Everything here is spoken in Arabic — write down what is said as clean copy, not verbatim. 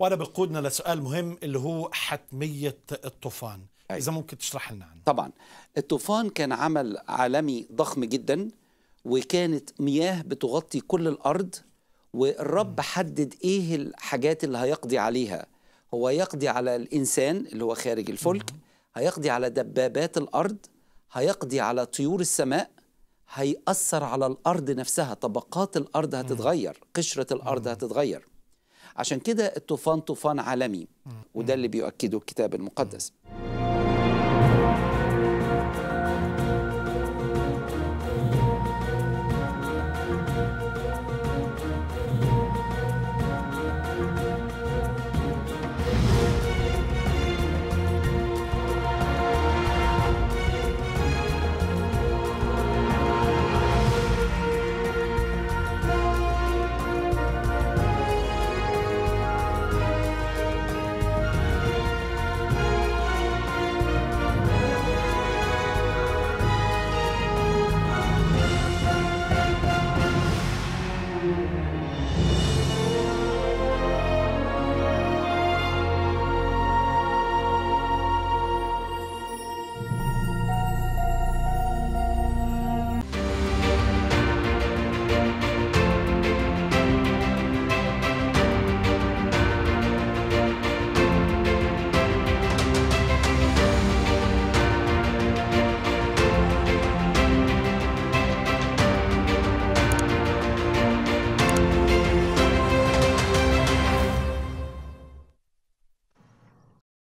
وأنا بقودنا لسؤال مهم اللي هو حتمية الطوفان. إذا ممكن تشرح لنا عنه. طبعا الطوفان كان عمل عالمي ضخم جدا، وكانت مياه بتغطي كل الأرض، والرب حدد إيه الحاجات اللي هيقضي عليها. هو يقضي على الإنسان اللي هو خارج الفلك، هيقضي على دبابات الأرض، هيقضي على طيور السماء، هيأثر على الأرض نفسها، طبقات الأرض هتتغير، قشرة الأرض هتتغير. عشان كده الطوفان طوفان عالمي، وده اللي بيؤكده الكتاب المقدس.